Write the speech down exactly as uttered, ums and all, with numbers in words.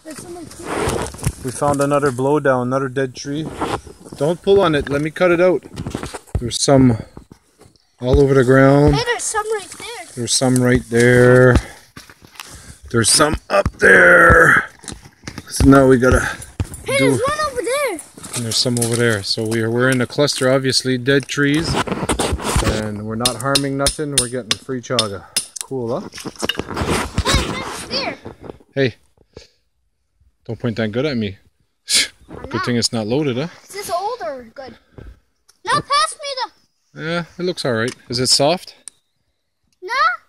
There's some like here. We found another blowdown, another dead tree. Don't pull on it, let me cut it out. There's some all over the ground. Hey, there's some right there. There's some right there. There's some up there. So now we gotta Hey, do... there's one over there. And there's some over there. So we're, we're in a cluster, obviously, dead trees. And we're not harming nothing. We're getting free chaga. Cool, huh? Hey, that's there. Hey, don't point that good at me. Good thing it's not loaded, huh? Is this old or good? No, pass me the... Yeah, it looks alright. Is it soft? No.